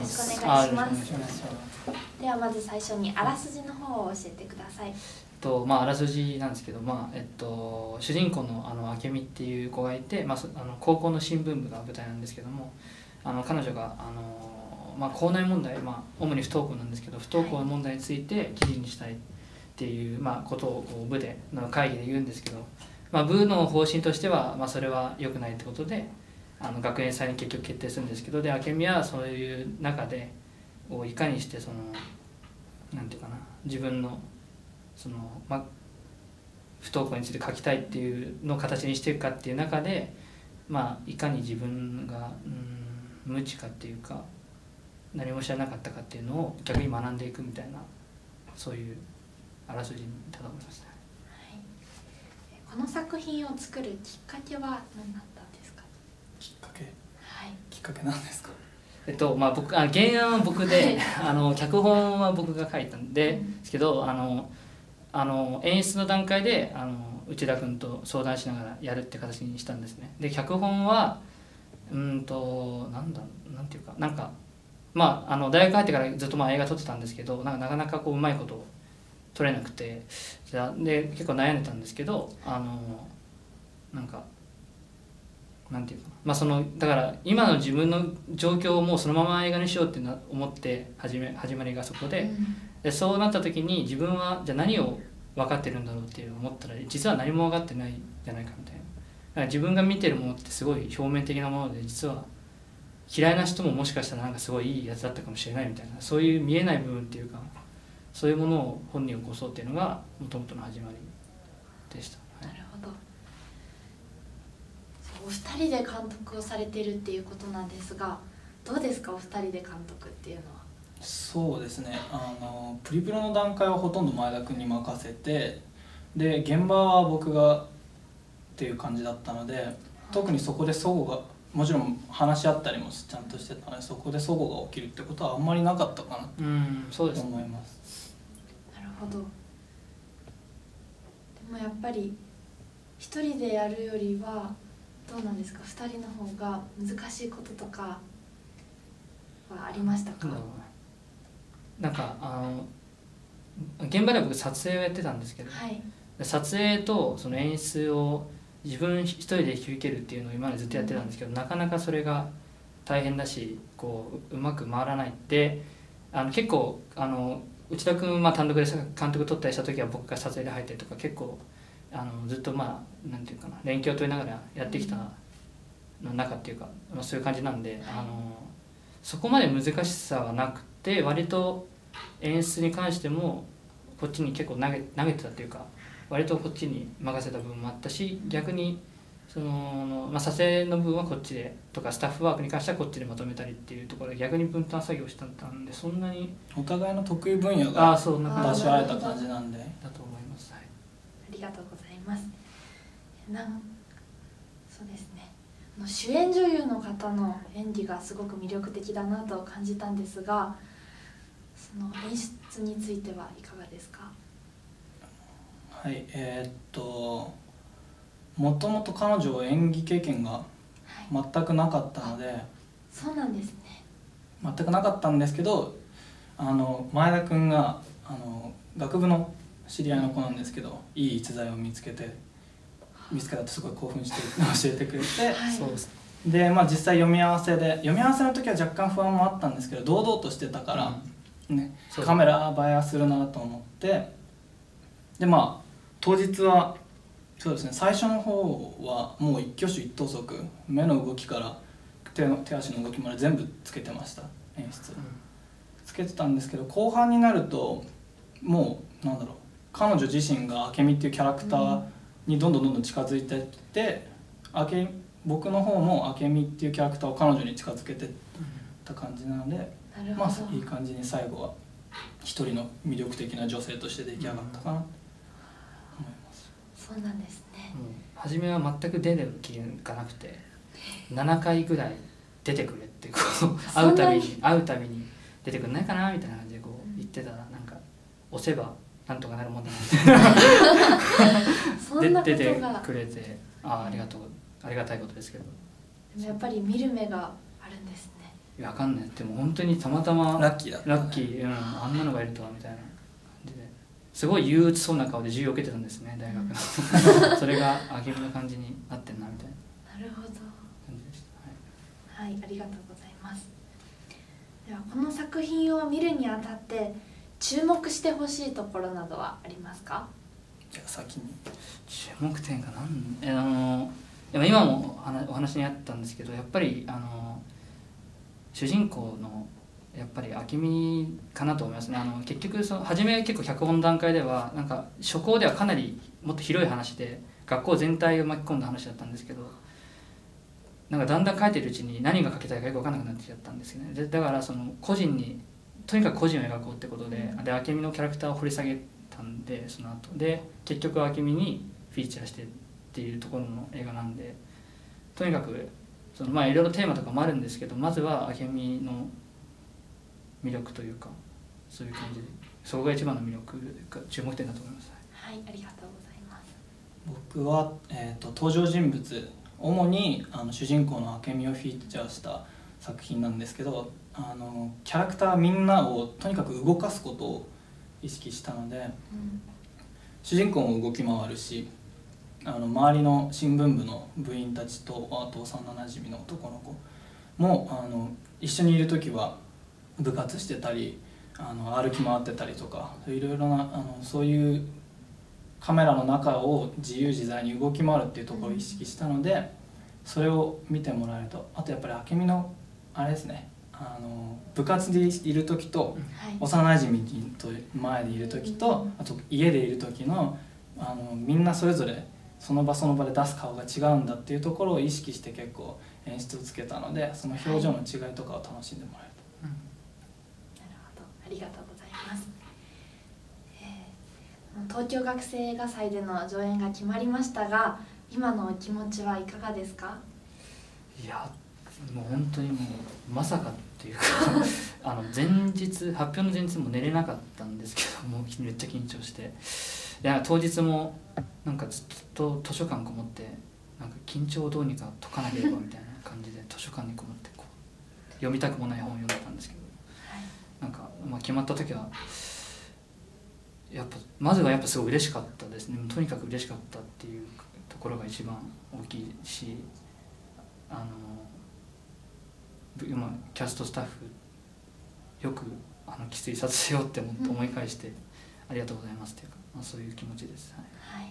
ろしくお願いします。ではまず最初にあらすじの方を教えてください。 あらすじなんですけど、主人公の明美っていう子がいて、高校の新聞部が舞台なんですけども、彼女が校内問題、主に不登校なんですけど、不登校問題について記事にしたいっていうことをこう部での会議で言うんですけど、部の方針としては、それは良くないってことで学園祭に結局決定するんですけど、で明美はそういう中でいかにしてなんていうかな、自分の不登校について書きたいっていうのを形にしていくかっていう中で、いかに自分が無知かっていうか何も知らなかったかっていうのを逆に学んでいくみたいな、そういうあらすじだと思いますね。 はい、この作品を作るきっかけは何だったんですか？ きっかけ、 はい、 きっかけなんですか？ 僕原案は僕で脚本は僕が書いたんですけど、演出の段階で内田君と相談しながらやるって形にしたんですね。で脚本はなんていうか大学入ってからずっと映画撮ってたんですけど、なかなかうまいこと撮れなくて、で結構悩んでたんですけど、なんていうかだから今の自分の状況をもうそのまま映画にしようって思って始まりがそこで、でそうなった時に自分はじゃあ何を分かってるんだろうって思ったら、実は何も分かってないんじゃないかみたいな。だから自分が見てるものってすごい表面的なもので、実は嫌いな人ももしかしたらすごいいいやつだったかもしれないみたいな、そういう見えない部分っていうか、そういうものを本に起こそうっていうのがもともとの始まりでした。 なるほど。お二人で監督をされているっていうことなんですが、どうですかお二人で監督っていうのは？ そうですね、プリプロの段階はほとんど前田君に任せて、で現場は僕がっていう感じだったので、特にそこで齟齬がもちろん話し合ったりもちゃんとしてたので、そこで齟齬が起きるってことはあんまりなかったかなと思います。 なるほど。でもやっぱり一人でやるよりはどうなんですか？二人の方が難しいこととかはありましたか？ 現場では僕撮影をやってたんですけど、はい、撮影とその演出を自分一人で引き受けるっていうのを今までずっとやってたんですけど、なかなかそれが大変だしうまく回らないで、結構内田君単独で監督取ったりした時は僕が撮影で入ったりとか、結構ずっとなんていうかな、連携を取りながらやってきたの中っていうか、そういう感じなんで、そこまで難しさはなくて、割と演出に関してもこっちに結構投げてたっていうか、割とこっちに任せた部分もあったし、逆に撮影の部分はこっちでとか、スタッフワークに関してはこっちでまとめたりっていうところで逆に分担作業してたんで、そんなにお互いの得意分野が出し合えた感じなんでだと思います。はい、 ありがとうございます。そうですね、主演女優の方の演技がすごく魅力的だなと感じたんですが、その演出についてはいかがですか？ はい、もともと彼女は演技経験が全くなかったので、 そうなんですね。 全くなかったんですけど、前田君が学部の知り合いの子なんですけど、いい逸材を見つけたってすごい興奮して教えてくれて、そうです。で実際読み合わせの時は若干不安もあったんですけど、堂々としてたから、カメラ映えはするなと思って、で当日はそうですね、最初の方はもう一挙手一投足、目の動きから手足の動きまで全部つけてました。演出つけてたんですけど、後半になるともう彼女自身が明美っていうキャラクターにどんどん近づいていって、僕の方も明美っていうキャラクターを彼女に近づけてた感じなので、いい感じに最後は一人の魅力的な女性として出来上がったかなと思います。 そうなんですね。 初めは全く出る気がなくて、7回ぐらい出てくれって会うたびに出てくんないかなみたいな感じで言ってたら、押せばなんとかなるもんだなって出てくれて、ありがたいことですけど。 でもやっぱり見る目があるんですね。 いやわかんない、でも本当にたまたまラッキーだった、ね、 ラッキー、あんなのがいるとはみたいな感じですごい憂鬱そうな顔で授業を受けてたんですね、大学のそれが明美の感じに合ってんなみたいな。 なるほど。 感じでした。 はい、ありがとうございます。ではこの作品を見るにあたって注目してほしいところなどはありますか？ じゃあ先に注目点が今もお話にあったんですけど、やっぱり主人公のやっぱり明美かなと思いますね。結局初め結構脚本段階ではなんか初稿ではかなりもっと広い話で学校全体を巻き込んだ話だったんですけど、なんかだんだん書いてるうちに何が書きたいかよく分からなくなってきちゃったんですよね。だから個人にとにかく個人を描こうってことで、明美のキャラクターを掘り下げたんで、その後で結局明美にフィーチャーしてっていうところの映画なんで、とにかくいろいろテーマとかもあるんですけど、まずは明美の魅力というか、そういう感じでそこが一番の魅力が注目点だと思います。 はい、ありがとうございます。 僕は、登場人物主に主人公の明美をフィーチャーした作品なんですけど、キャラクターみんなをとにかく動かすことを意識したので、主人公も動き回るし、周りの新聞部の部員たちと、あと幼なじみの男の子も一緒にいる時は部活してたり歩き回ってたりとか、いろいろなそういうカメラの中を自由自在に動き回るっていうところを意識したので、それを見てもらえると、あとやっぱり明美のあれですね、部活でいる時と、幼なじみと前でいる時と、あと家でいる時のみんなそれぞれその場その場で出す顔が違うんだっていうところを意識して結構演出をつけたので、その表情の違いとかを楽しんでもらえると、 なるほど、ありがとうございます。東京学生映画祭での上演が決まりましたが、今のお気持ちはいかがですか？ いやもう本当にもうまさかっていうか発表の前日も寝れなかったんですけども、めっちゃ緊張して、いや当日もなんかずっと図書館こもって、なんか緊張をどうにか解かなければみたいな感じで図書館にこもって読みたくもない本を読んでたんですけど、なんか、決まった時はやっぱまずはやっぱすごい嬉しかったですね。とにかく嬉しかったっていうところが一番大きいし、今キャストスタッフよくきつい撮影をって思い返して、ありがとうございますっていうか、そういう気持ちです。はい。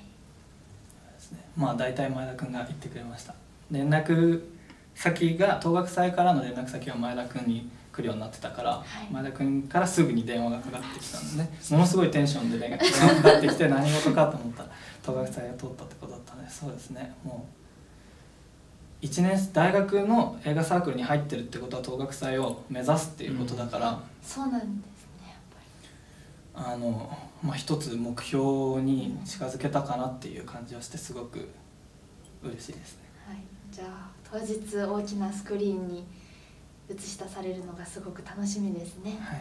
大体前田君が言ってくれました。連絡先が東学祭からの連絡先が前田君に来るようになってたから、前田君からすぐに電話がかかってきたので、ものすごいテンションで電話がかかってきて何事かと思ったら東学祭が通ったってことだったので、そうですね、もう大学の映画サークルに入ってるってことは東学祭を目指すっていうことだから、 そうなんですね、やっぱり一つ目標に近づけたかなっていう感じはして、すごく嬉しいですね。 はい、じゃあ当日大きなスクリーンに映し出されるのがすごく楽しみですね。 はい、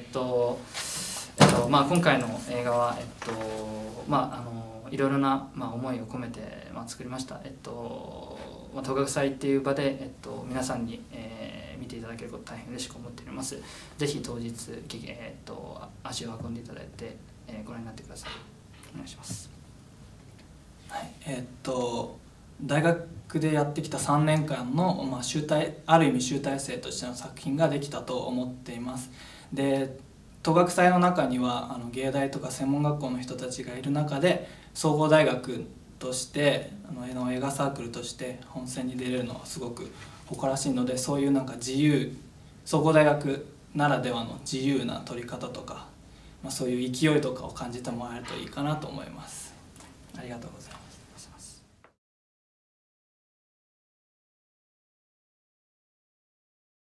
今回の映画はいろいろな思いを込めて作りました。東学祭っていう場で皆さんに見ていただけること大変嬉しく思っております。ぜひ当日足を運んでいただいてご覧になってください。お願いします。 はい、大学でやってきた3年間の、ある意味集大成としての作品ができたと思っています。で、東学祭の中には芸大とか専門学校の人たちがいる中で、総合大学として映画サークルとして本戦に出れるのはすごく誇らしいので、そういう総合大学ならではの自由な撮り方とか、そういう勢いとかを感じてもらえるといいかなと思います。ありがとうございます。